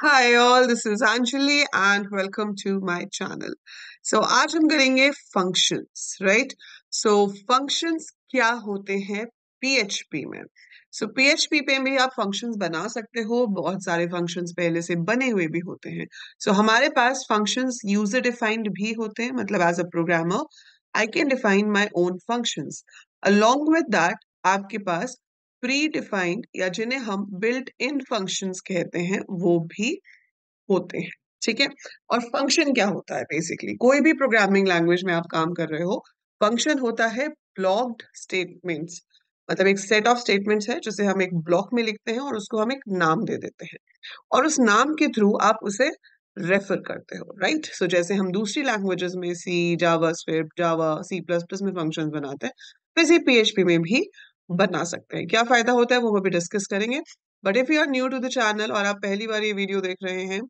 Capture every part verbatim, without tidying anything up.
Hi all, this is Anjali and welcome to my channel. So आज हम करेंगे functions, right? So functions क्या होते हैं P H P में? So P H P पे भी आप functions बना सकते हो, बहुत सारे functions पहले से बने हुए भी होते हैं. So हमारे पास functions user defined भी होते हैं, मतलब as a programmer, I can define my own functions. Along with that, आपके पास प्री डिफाइंड या जिन्हें हम बिल्ट इन फंक्शंस कहते हैं वो भी होते हैं. ठीक है. और फंक्शन क्या होता है? बेसिकली कोई भी प्रोग्रामिंग लैंग्वेज में आप काम कर रहे हो, फंक्शन होता है ब्लॉक्ड स्टेटमेंट्स. मतलब एक सेट ऑफ स्टेटमेंट्स है जिसे हम एक ब्लॉक में लिखते हैं और उसको हम एक नाम दे देते हैं और उस नाम के थ्रू आप उसे रेफर करते हो, राइट? सो जैसे हम दूसरी लैंग्वेजेस में C, JavaScript, Java, C plus plus में फंक्शंस बनाते हैं, वैसे पीएचपी में भी बना सकते हैं. क्या फायदा होता है वो अभी डिस्कस करेंगे. But if you are new to the channel और आप पहली बार ये वीडियो देख रहे हैं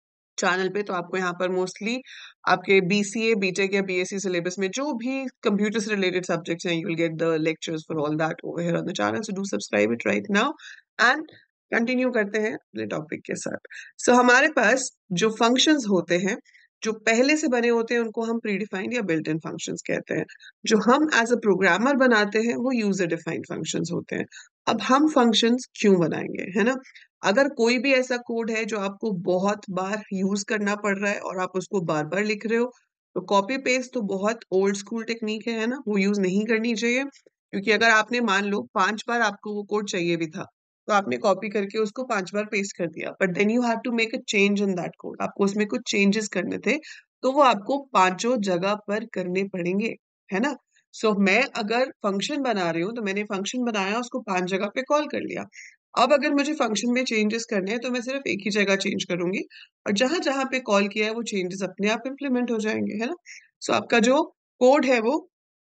चैनल पे, तो आपको यहाँ पर मोस्टली आपके बीसीए, बीटेक या बीएससी सिलेबस में जो भी कंप्यूटर से रिलेटेड सब्जेक्ट्स हैं, you will get the lectures for all that over here on the channel. So do subscribe it right now and continue करते हैं अपने टॉपिक के साथ. सो so, हमारे पास जो फंक्शंस होते हैं जो पहले से बने होते हैं उनको हम प्री डिफाइंड या बिल्ट इन फंक्शंस कहते हैं. जो हम एज अ प्रोग्रामर बनाते हैं वो यूजर डिफाइंड फंक्शंस होते हैं. अब हम फंक्शंस क्यों बनाएंगे, है ना? अगर कोई भी ऐसा कोड है जो आपको बहुत बार यूज करना पड़ रहा है और आप उसको बार बार लिख रहे हो, तो कॉपी पेस्ट तो बहुत ओल्ड स्कूल टेक्निक है है ना, वो यूज नहीं करनी चाहिए. क्योंकि अगर आपने मान लो पांच बार आपको वो कोड चाहिए भी था, तो आपने कॉपी करके उसको पांच बार पेस्ट कर दिया, but then you have to make a change in that code. आपको उसमें कुछ चेंजेस करने थे, तो वो आपको पांचों जगह पर करने पड़ेंगे, है ना? सो so, मैं अगर फंक्शन बना रही हूँ तो मैंने फंक्शन बनाया, उसको पांच जगह पे कॉल कर लिया. अब अगर मुझे फंक्शन में चेंजेस करने हैं तो मैं सिर्फ एक ही जगह चेंज करूंगी और जहां जहां पे कॉल किया है वो चेंजेस अपने आप इम्प्लीमेंट हो जाएंगे, है ना? सो so, आपका जो कोड है वो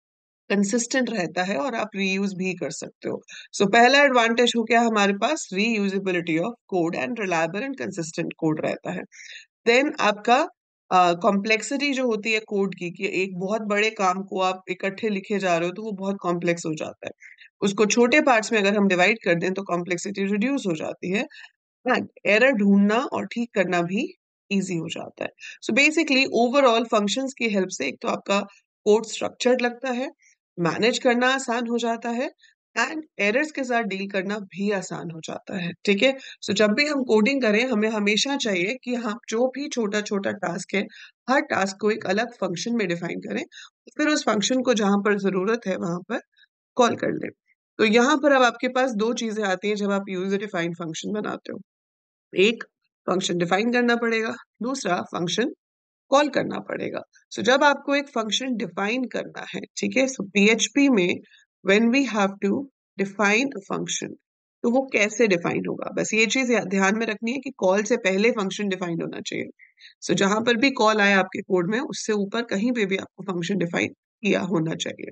कंसिस्टेंट रहता है और आप रीयूज भी कर सकते हो. सो so, पहला एडवांटेज हो गया हमारे पास reusability of code and reliable and consistent code रहता है. देन आपका कॉम्प्लेक्सिटी जो होती है कोड की, कि एक बहुत बड़े काम को आप इकट्ठे लिखे जा रहे हो तो वो बहुत कॉम्प्लेक्स हो जाता है. उसको छोटे पार्ट्स में अगर हम डिवाइड कर दें तो कॉम्प्लेक्सिटी रिड्यूस हो जाती है एंड एरर ढूंढना और ठीक करना भी इजी हो जाता है. सो बेसिकली ओवरऑल फंक्शंस की हेल्प से एक तो आपका कोड स्ट्रक्चर्ड लगता है, मैनेज करना आसान हो जाता है एंड एरर्स के साथ डील करना भी आसान हो जाता है. ठीक है. सो जब भी हम कोडिंग करें हमें हमेशा चाहिए कि हम जो भी छोटा छोटा टास्क है, हर टास्क को एक अलग फंक्शन में डिफाइन करें, फिर उस फंक्शन को जहां पर जरूरत है वहां पर कॉल कर लें. तो यहाँ पर अब आपके पास दो चीजें आती हैं जब आप यूजर डिफाइंड फंक्शन बनाते हो. एक, फंक्शन डिफाइन करना पड़ेगा, दूसरा फंक्शन कॉल करना पड़ेगा. सो so, जब आपको एक फंक्शन डिफाइन करना है, ठीक है, सो पीएचपी में when we have to define a function, तो वो कैसे डिफाइन होगा, बस ये चीज या- ध्यान में रखनी है कि कॉल से पहले फंक्शन डिफाइन होना चाहिए. सो so, जहां पर भी कॉल आए आपके कोड में, उससे ऊपर कहीं पे भी आपको फंक्शन डिफाइन किया होना चाहिए.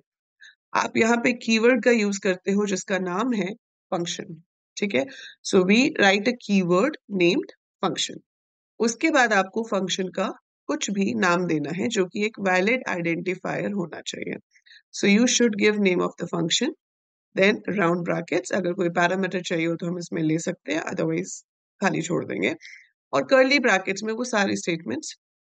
आप यहाँ पे कीवर्ड का यूज करते हो जिसका नाम है फंक्शन. ठीक है. So we write a keyword named function. उसके बाद आपको फंक्शन का कुछ भी नाम देना है जो कि एक वैलिड आइडेंटिफायर होना चाहिए. So you should give name of the function, then round brackets. अगर कोई पैरामीटर चाहिए हो तो हम इसमें ले सकते हैं, अदरवाइज खाली छोड़ देंगे. और कर्ली ब्रैकेट्स में वो सारी स्टेटमेंट्स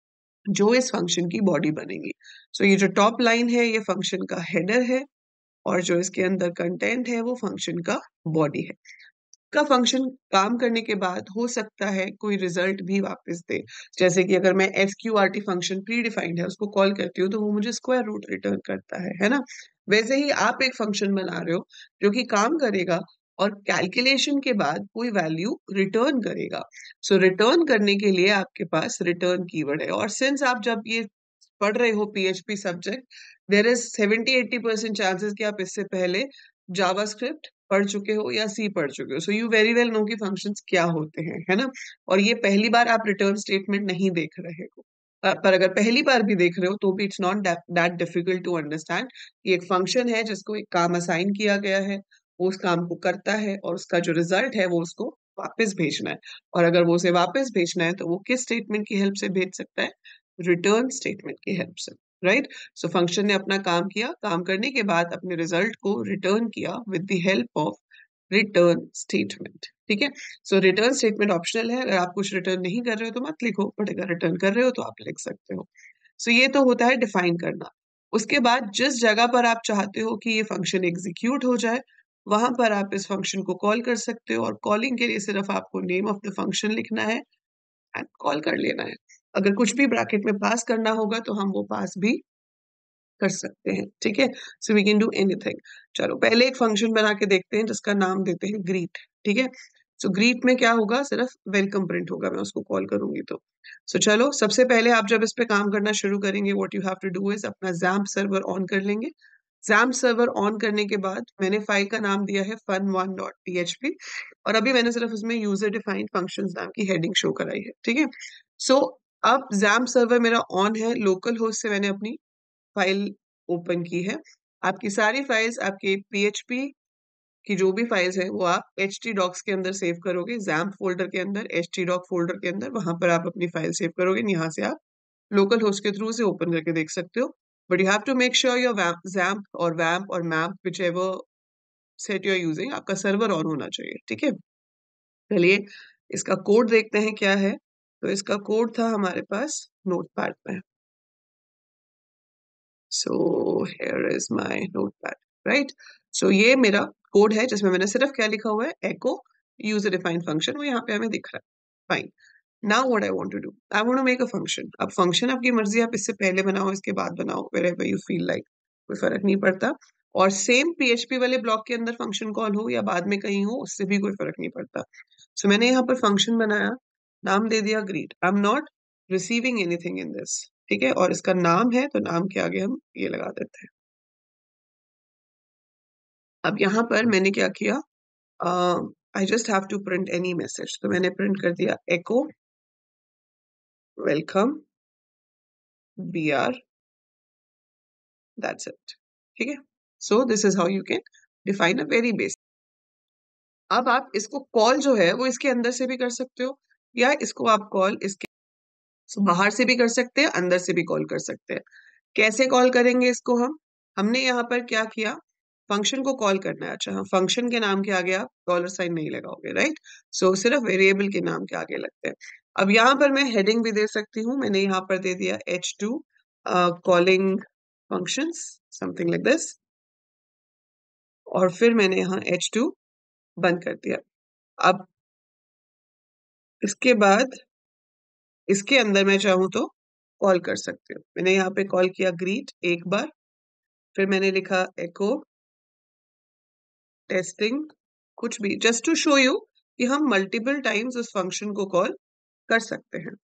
जो इस फंक्शन की बॉडी बनेंगी. सो so, ये जो टॉप लाइन है ये फंक्शन का हेडर है और जो इसके अंदर कंटेंट है वो फंक्शन का बॉडी है. का फंक्शन काम करने के बाद हो सकता है कोई रिजल्ट भी वापस दे. जैसे कि अगर मैं एसक्यूआरटी फंक्शन प्री डिफाइंड है उसको कॉल करती हूँ तो वो मुझे स्क्वायर रूट रिटर्न करता है है ना? वैसे ही आप एक फंक्शन बना रहे हो जो कि काम करेगा और कैलकुलेशन के बाद कोई वैल्यू रिटर्न करेगा. सो so, रिटर्न करने के लिए आपके पास रिटर्न कीवर्ड है. और सिंस आप जब ये पढ़ रहे हो PHP subject, there is seventy eighty percent chances कि आप इससे पहले जावास्क्रिप्ट पढ़ चुके हो या सी पढ़ चुके हो. So you very well know कि फंक्शंस क्या होते हैं, है ना? और ये पहली बार आप रिटर्न स्टेटमेंट नहीं देख रहे हो. अ, पर अगर पहली बार भी देख रहे हो तो भी it's not that difficult to understand. ये एक फंक्शन है जिसको एक काम असाइन किया गया है, वो उस काम को करता है और उसका जो रिजल्ट है वो उसको वापस भेजना है. और अगर वो उसे वापस भेजना है तो वो किस स्टेटमेंट की हेल्प से भेज सकता है? रिटर्न स्टेटमेंट की हेल्प से, राइट? सो फंक्शन ने अपना काम किया, काम करने के बाद अपने रिजल्ट को रिटर्न किया with the help of return statement. ठीक है, सो रिटर्न स्टेटमेंट ऑप्शनल है, अगर आप कुछ रिटर्न नहीं कर रहे हो तो मत लिखो, बट अगर रिटर्न कर रहे हो तो आप लिख सकते हो। सो so, ये तो होता है डिफाइन करना। उसके बाद जिस जगह पर आप चाहते हो कि ये फंक्शन एग्जीक्यूट हो जाए, वहां पर आप इस फंक्शन को कॉल कर सकते हो, और कॉलिंग के लिए सिर्फ आपको नेम ऑफ द फंक्शन लिखना है एंड कॉल कर लेना है। अगर कुछ भी ब्रैकेट में पास करना होगा तो हम वो पास भी कर सकते हैं। ठीक है, so we can do anything. चलो पहले एक फंक्शन बना के देखते हैं जिसका नाम देते हैं ग्रीट। ठीक है, सो ग्रीट में क्या होगा, सिर्फ वेलकम प्रिंट होगा, मैं उसको कॉल करूंगी तो। सो so, चलो सबसे पहले आप जब इस पे काम करना शुरू करेंगे, what you have to do is अपना जैम्प सर्वर ऑन कर लेंगे। जैम्प सर्वर ऑन करने के बाद मैंने फाइल का नाम दिया है fun one dot P H P, और अभी मैंने सिर्फ उसमें यूजर डिफाइंड फंक्शंस नाम की हेडिंग शो कराई है। ठीक है, सो so, अब जैम्प सर्वर मेरा ऑन है, लोकल होस्ट से मैंने अपनी फाइल ओपन की है। आपकी सारी फाइल्स, आपके पीएचपी की जो भी फाइल्स है वो आप एच टी डॉक्स के अंदर सेव करोगे, जैम्प फोल्डर के अंदर, एच टी डॉक फोल्डर के अंदर, वहां पर आप अपनी फाइल सेव करोगे। यहाँ से आप लोकल होस्ट के थ्रू से ओपन करके देख सकते हो, but you have to make sure your XAMPP और वैम्प और MAMP whichever set you are using, आपका सर्वर ऑन होना चाहिए। ठीक है, चलिए इसका कोड देखते हैं क्या है। तो इसका कोड था हमारे पास नोटपैड में। So here is my notepad, right. So ये मेरा कोड है जिसमें मैंने सिर्फ क्या लिखा हुआ है, एको यूजर डिफाइंड फंक्शन, वो यहाँ पे हमें दिख रहा है। Fine, now what I want to do, I want to make a function. अब फंक्शन आपकी मर्जी, आप इससे पहले बनाओ इसके बाद बनाओ, वेयरएवर यू फील लाइक, कोई फर्क नहीं पड़ता। और सेम पीएचपी वाले ब्लॉक के अंदर फंक्शन कॉल हो या बाद में कहीं हो, उससे भी कोई फर्क नहीं पड़ता। सो so, मैंने यहाँ पर फंक्शन बनाया, नाम दे दिया greet. I am not receiving anything in this. ठीक है, और इसका नाम है तो नाम के आगे हम ये लगा देते हैं। अब यहाँ पर मैंने क्या किया, I just have to print any message, तो मैंने प्रिंट कर दिया echo welcome B R, that's it. ठीक है, so this is how you can define a very basic. अब आप इसको कॉल जो है वो इसके अंदर से भी कर सकते हो, या इसको आप कॉल इसके so, बाहर से भी कर सकते हैं, अंदर से भी कॉल कर सकते हैं। कैसे कॉल करेंगे इसको हम, हमने यहाँ पर क्या किया, फंक्शन को कॉल करना है। अच्छा हाँ, फंक्शन के नाम के आगे आप डॉलर साइन नहीं लगाओगे, राइट। सो so, सिर्फ वेरिएबल के नाम के आगे लगते हैं। अब यहाँ पर मैं हेडिंग भी दे सकती हूँ, मैंने यहाँ पर दे दिया H two calling functions, something like this, और फिर मैंने यहाँ एच टू बंद कर दिया। अब इसके बाद इसके अंदर मैं चाहूँ तो कॉल कर सकती हूँ। मैंने यहाँ पे कॉल किया ग्रीट एक बार, फिर मैंने लिखा एको टेस्टिंग, कुछ भी, जस्ट टू शो यू कि हम मल्टीपल टाइम्स उस फंक्शन को कॉल कर सकते हैं।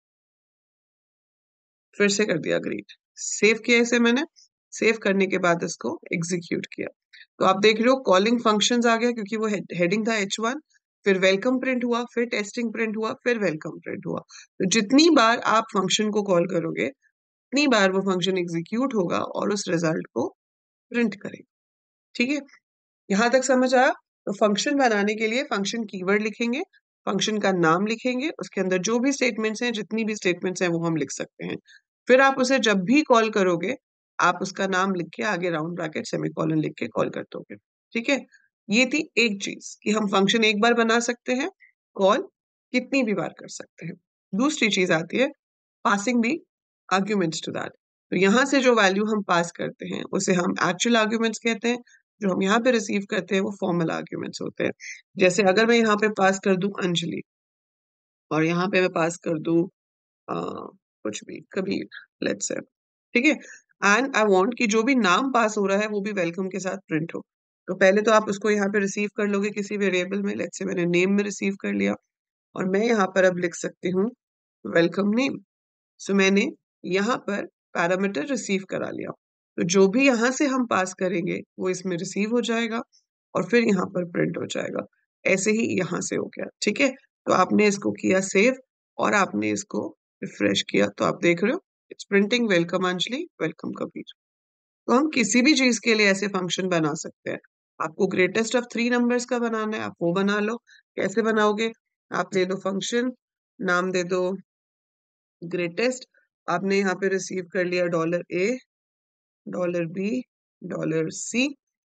फिर से कर दिया ग्रीट, सेव किया इसे मैंने, सेव करने के बाद इसको एग्जीक्यूट किया। तो आप देख रहे हो कॉलिंग फंक्शंस आ गया, क्योंकि वो हेडिंग था एच वन, फिर वेलकम प्रिंट हुआ, फिर टेस्टिंग प्रिंट हुआ, फिर वेलकम प्रिंट हुआ। तो जितनी बार आप फंक्शन को कॉल करोगे, उतनी बार वो फंक्शन एग्जीक्यूट होगा और उस रिजल्ट को प्रिंट करेगा। ठीक है, यहां तक समझ आया। तो फंक्शन बनाने के लिए फंक्शन कीवर्ड लिखेंगे, फंक्शन का नाम लिखेंगे, उसके अंदर जो भी स्टेटमेंट्स हैं, जितनी भी स्टेटमेंट्स हैं वो हम लिख सकते हैं। फिर आप उसे जब भी कॉल करोगे, आप उसका नाम लिख के आगे राउंड ब्रैकेट सेमीकोलन लिख के कॉल कर दोगे। ठीक है, ये थी एक चीज कि हम फंक्शन एक बार बना सकते हैं, कॉल कितनी भी बार कर सकते हैं। दूसरी चीज आती है passing the arguments to that. तो यहाँ से जो वैल्यू हम पास करते हैं उसे हम एक्चुअल आर्ग्यूमेंट्स कहते हैं, जो हम यहाँ पे रिसीव करते हैं वो फॉर्मल आर्ग्यूमेंट्स होते हैं। जैसे अगर मैं यहाँ पे पास कर दूं अंजलि, और यहाँ पे मैं पास कर दूं अ, कुछ भी, कबीर, लेट्स से, ठीक है, एंड आई वांट कि जो भी नाम पास हो रहा है वो भी वेलकम के साथ प्रिंट हो। तो पहले तो आप उसको यहाँ पे रिसीव कर लोगे किसी वेरिएबल में, लेट्स से मैंने नेम में रिसीव कर लिया, और मैं यहाँ पर अब लिख सकती हूँ वेलकम नेम। सो मैंने यहाँ पर पैरामीटर रिसीव करा लिया, तो जो भी यहाँ से हम पास करेंगे वो इसमें रिसीव हो जाएगा और फिर यहाँ पर प्रिंट हो जाएगा। ऐसे ही यहाँ से हो गया। ठीक है, तो आपने इसको किया सेव और आपने इसको रिफ्रेश किया, तो आप देख रहे हो it's printing welcome Anjali, welcome Kabir. तो हम किसी भी चीज के लिए ऐसे फंक्शन बना सकते हैं। आपको ग्रेटेस्ट ऑफ थ्री नंबर्स का बनाना है, आप वो बना लो। कैसे बनाओगे, आप ले लो फंक्शन, नाम दे दो ग्रेटेस्ट, आपने यहाँ पे रिसीव कर लिया dollar A, dollar B, dollar C,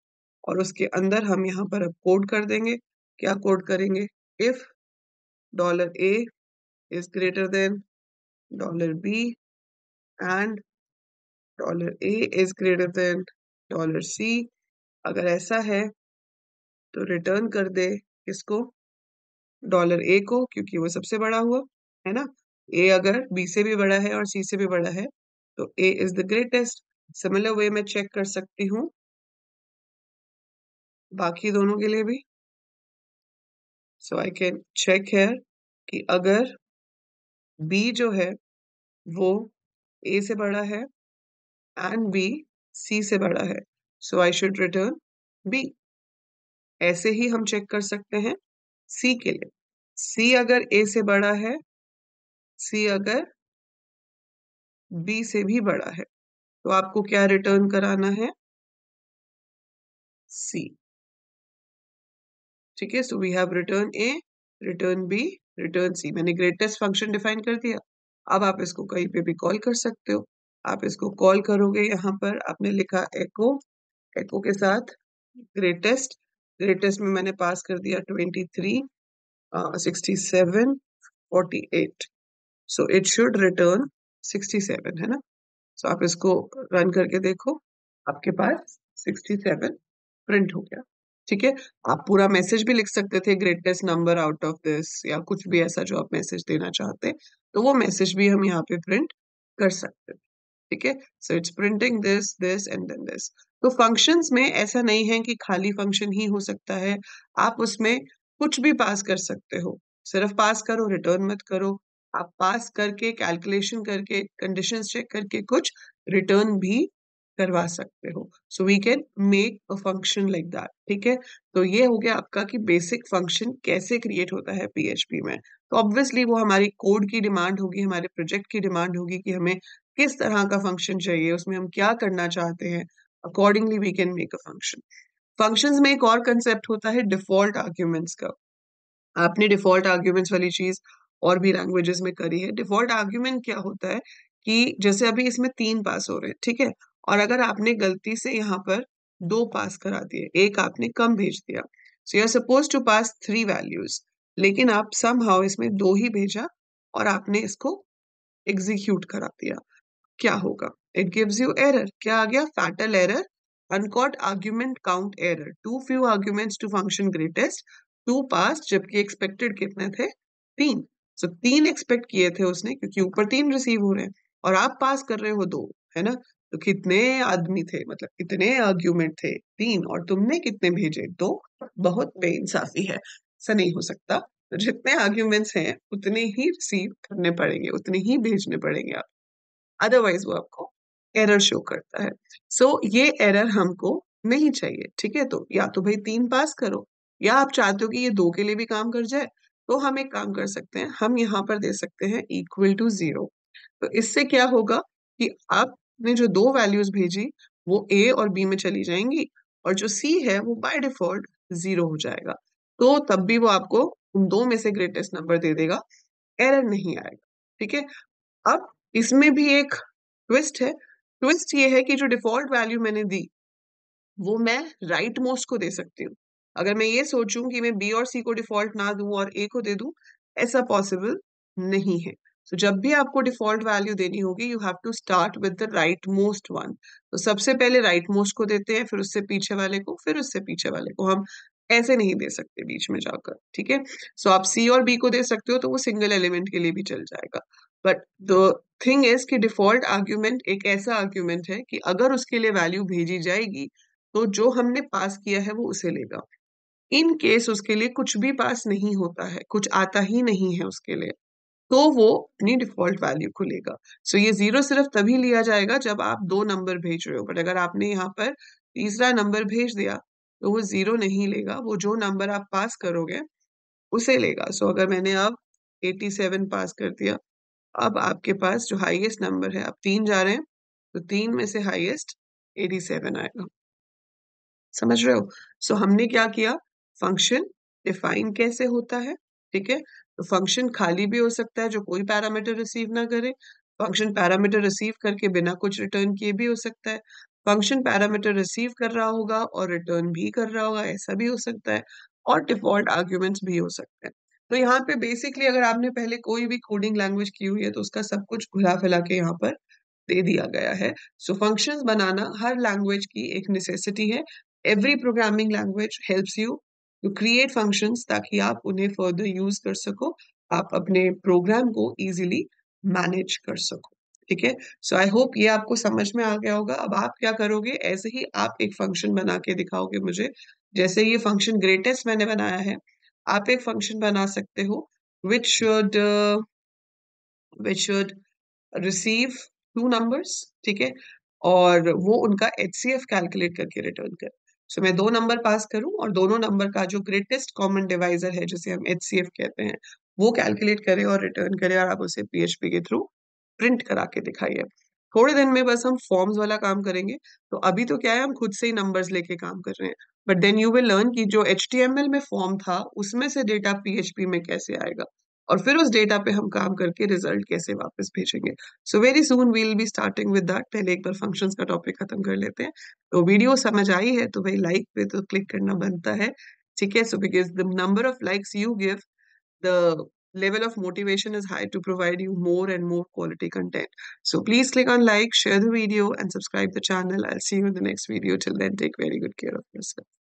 और उसके अंदर हम यहाँ पर अब कोड कर देंगे। क्या कोड करेंगे? If dollar A is greater than dollar B and dollar A is greater than dollar C, अगर ऐसा है तो रिटर्न कर दे इसको, डॉलर ए को, क्योंकि वो सबसे बड़ा हुआ है ना। ए अगर बी से भी बड़ा है और सी से भी बड़ा है तो A is the greatest. Similar way में चेक कर सकती हूँ बाकी दोनों के लिए भी। So I can check here कि अगर बी जो है वो ए से बड़ा है एंड बी सी से बड़ा है, so I should return B. ऐसे ही हम चेक कर सकते हैं सी के लिए। सी अगर ए से बड़ा है, सी अगर बी से भी बड़ा है, तो आपको क्या रिटर्न कराना है? सी। ठीक है, so we have return A, return B, return C. मैंने ग्रेटेस्ट फंक्शन डिफाइन कर दिया। अब आप इसको कहीं पे भी कॉल कर सकते हो। आप इसको कॉल करोगे, यहाँ पर आपने लिखा एको, एको के साथ ग्रेटेस्ट, ग्रेटेस्ट में मैंने पास कर दिया twenty three, sixty seven, forty eight, so it should return sixty seven, है ना। सो आप इसको रन करके देखो, आपके पास सिक्सटी सेवन प्रिंट हो गया। ठीक है, आप पूरा मैसेज भी लिख सकते थे, greatest number out of this, या कुछ भी ऐसा जो आप मैसेज देना चाहते हैं, तो वो मैसेज भी हम यहाँ पे प्रिंट कर सकते हैं। ठीक है, so it's printing this this and then this. तो फंक्शंस में ऐसा नहीं है कि खाली फंक्शन ही हो सकता है, आप उसमें कुछ भी पास कर सकते हो। सिर्फ पास करो, रिटर्न मत करो। आप पास करके, कैलकुलेशन करके, कंडीशंस चेक करके कुछ रिटर्न भी करवा सकते हो। So we can make a function like that. ठीक है, तो ये हो गया आपका कि बेसिक फंक्शन कैसे क्रिएट होता है पीएचपी में। तो ऑब्वियसली वो हमारी कोड की डिमांड होगी, हमारे प्रोजेक्ट की डिमांड होगी कि हमें किस तरह का फंक्शन चाहिए, उसमें हम क्या करना चाहते हैं, accordingly we can make a function. Functions में एक और कंसेप्ट होता है डिफॉल्ट आर्ग्यूमेंट्स का। आपने डिफॉल्ट आर्ग्यूमेंट्स वाली चीज और भी लैंग्वेजेस में करी है। डिफॉल्ट आर्ग्यूमेंट क्या होता है कि जैसे अभी इसमें तीन पास हो रहे हैं, ठीक है, और अगर आपने गलती से यहाँ पर दो पास करा दिए, एक आपने कम भेज दिया, so you are suppose to pass three values, लेकिन आप समहाउ इसमें दो ही भेजा और आपने इसको एग्जीक्यूट करा दिया, क्या होगा? It gives you error. क्या आ गया? Fatal error, uncaught argument count error, too few arguments to function greatest, to pass, जबकि एक्सपेक्टेड कितने थे? तीन। सो so, तीन एक्सपेक्ट किए थे उसने, क्योंकि ऊपर तीन रिसीव हो रहे हैं और आप पास कर रहे हो दो, है ना। तो कितने आदमी थे, मतलब कितने आर्ग्यूमेंट थे? तीन, और तुमने कितने भेजे? दो। बहुत बेइंसाफी है, ऐसा नहीं हो सकता। तो जितने आर्ग्यूमेंट्स हैं उतने ही रिसीव करने पड़ेंगे, उतने ही भेजने पड़ेंगे आप, अदरवाइज वो आपको एरर शो करता है। सो so, ये एरर हमको नहीं चाहिए। ठीक है, तो या तो भाई तीन पास करो, या आप चाहते हो कि ये दो के लिए भी काम कर जाए, तो हम एक काम कर सकते हैं, हम यहाँ पर दे सकते हैं इक्वल टू जीरो। तो इससे क्या होगा कि आपने जो दो वैल्यूज भेजी वो ए और बी में चली जाएंगी, और जो सी है वो बाय डिफॉल्ट जीरो हो जाएगा। तो तब भी वो आपको उन दो में से ग्रेटेस्ट नंबर दे देगा, एरर नहीं आएगा। ठीक है, अब इसमें भी एक ट्विस्ट है। ट्विस्ट ये है कि जो डिफॉल्ट वैल्यू मैंने दी वो मैं राइट मोस्ट को दे सकती हूँ। अगर मैं ये सोचूं कि मैं बी और सी को डिफॉल्ट ना दूं और ए को दे दूं, ऐसा पॉसिबल नहीं है। तो so, जब भी आपको डिफॉल्ट वैल्यू देनी होगी, you have to start with the right most one. तो सबसे पहले राइट मोस्ट को देते हैं, फिर उससे पीछे वाले को, फिर उससे पीछे वाले को। हम ऐसे नहीं दे सकते बीच में जाकर। ठीक है, सो आप सी और बी को दे सकते हो, तो वो सिंगल एलिमेंट के लिए भी चल जाएगा। बट द थिंग इज कि डिफॉल्ट आर्ग्यूमेंट एक ऐसा आर्ग्यूमेंट है कि अगर उसके लिए वैल्यू भेजी जाएगी तो जो हमने पास किया है वो उसे लेगा। इन केस उसके लिए कुछ भी पास नहीं होता है, कुछ आता ही नहीं है उसके लिए, तो वो अपनी डिफॉल्ट वैल्यू को लेगा। सो so, ये जीरो सिर्फ तभी लिया जाएगा जब आप दो नंबर भेज रहे हो, बट अगर आपने यहाँ पर तीसरा नंबर भेज दिया तो वो जीरो नहीं लेगा, वो जो नंबर आप पास करोगे उसे लेगा। सो so, अगर मैंने अब एटी सेवन पास कर दिया, अब आपके पास जो हाईएस्ट नंबर है, आप तीन जा रहे हैं, तो तीन में से हाईएस्ट एटी सेवन आएगा। समझ रहे हो? सो so, हमने क्या किया, फंक्शन डिफाइन कैसे होता है। ठीक है, तो फंक्शन खाली भी हो सकता है जो कोई पैरामीटर रिसीव ना करे, फंक्शन पैरामीटर रिसीव करके बिना कुछ रिटर्न किए भी हो सकता है, फंक्शन पैरामीटर रिसीव कर रहा होगा और रिटर्न भी कर रहा होगा, ऐसा भी हो सकता है, और डिफॉल्ट आर्ग्यूमेंट्स भी हो सकते हैं। तो यहाँ पे बेसिकली अगर आपने पहले कोई भी कोडिंग लैंग्वेज की हुई है तो उसका सब कुछ घुला फिला के यहाँ पर दे दिया गया है। सो फंक्शंस बनाना हर लैंग्वेज की एक नेसेसिटी है। Every programming language helps you to create functions ताकि आप उन्हें फर्दर यूज कर सको, आप अपने प्रोग्राम को इजीली मैनेज कर सको। ठीक है, सो आई होप ये आपको समझ में आ गया होगा। अब आप क्या करोगे, ऐसे ही आप एक फंक्शन बना के दिखाओगे मुझे। जैसे ये फंक्शन ग्रेटेस्ट मैंने बनाया है, आप एक फंक्शन बना सकते हो which should which should receive two numbers, ठीक है, और वो उनका एचसीएफ कैलकुलेट करके रिटर्न करे। सो मैं दो नंबर पास करूं और दोनों नंबर का जो ग्रेटेस्ट कॉमन डिवाइजर है जिसे हम एचसीएफ कहते हैं वो कैलकुलेट करे और रिटर्न करे, और आप उसे पीएचपी के थ्रू प्रिंट करा के दिखाइए। थोड़े दिन में बस हम फॉर्म्स वाला काम करेंगे। तो अभी तो क्या है, हम खुद से ही नंबर्स लेके काम कर रहे हैं, but then you will learn कि जो एचटीएमएल में फॉर्म था उसमें से डेटा पीएचपी में कैसे आएगा, और फिर उस डेटा पे हम काम करके रिजल्ट कैसे वापस भेजेंगे। So very soon we'll be starting with that. पहले एक बार फंक्शंस का टॉपिक खत्म कर लेते हैं। तो वीडियो समझ आई है तो भाई लाइक पे तो क्लिक करना बनता है, ठीक है। So because the number of likes you give, the level of motivation is high to provide you more and more quality content. So please click on like, share the video, and subscribe the channel. I'll see you in the next video. Till then, take very good care of yourself.